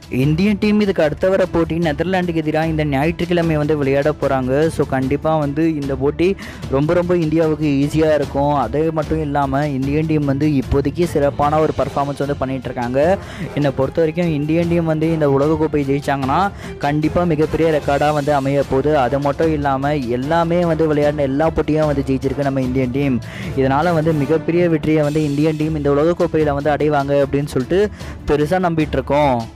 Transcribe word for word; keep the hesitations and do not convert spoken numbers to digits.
Indian team இதுக்கு அடுத்த வர போட்டி நெதர்லாண்டுக்கு எதிராக இந்த ஞாயிற்றுக்கிழமை வந்து விளையாட போகிறாங்க. ஸோ கண்டிப்பாக வந்து இந்த போட்டி ரொம்ப ரொம்ப இந்தியாவுக்கு ஈஸியாக இருக்கும். அதே மட்டும் இல்லாமல் இந்தியன் டீம் வந்து இப்போதைக்கு சிறப்பான ஒரு பர்ஃபார்மன்ஸ் வந்து பண்ணிகிட்ருக்காங்க. என்னை பொறுத்த வரைக்கும் இந்தியன் டீம் வந்து இந்த உலகக்கோப்பை ஜெயித்தாங்கன்னா கண்டிப்பாக மிகப்பெரிய ரெக்கார்டாக வந்து அமைய போகுது. அது மட்டும் இல்லாமல் எல்லாமே வந்து விளையாடின எல்லா போட்டியும் வந்து ஜெயிச்சிருக்கு நம்ம இந்தியன் டீம். இதனால் வந்து மிகப்பெரிய வெற்றியை வந்து இந்தியன் டீம் இந்த உலகக்கோப்பையில் வந்து அடைவாங்க அப்படின்னு சொல்லிட்டு பெருசாக நம்பிட்டு இருக்கோம்.